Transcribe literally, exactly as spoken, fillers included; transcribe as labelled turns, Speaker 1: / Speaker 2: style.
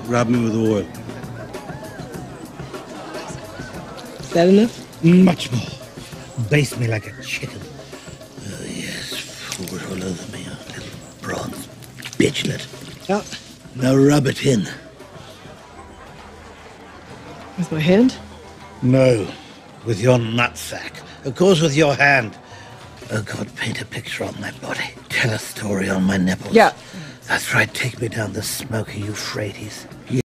Speaker 1: Rub me with oil.
Speaker 2: Is that enough?
Speaker 1: Much more. Baste me like a chicken. Oh, yes. Pour it all over me, a little bronze bitchlet.
Speaker 2: Yeah.
Speaker 1: Now rub it in.
Speaker 2: With my hand?
Speaker 1: No, with your nutsack. Of course, with your hand. Oh, God, paint a picture on my body. Tell a story on my nipples.
Speaker 2: Yeah.
Speaker 1: That's right, take me down the smoky Euphrates.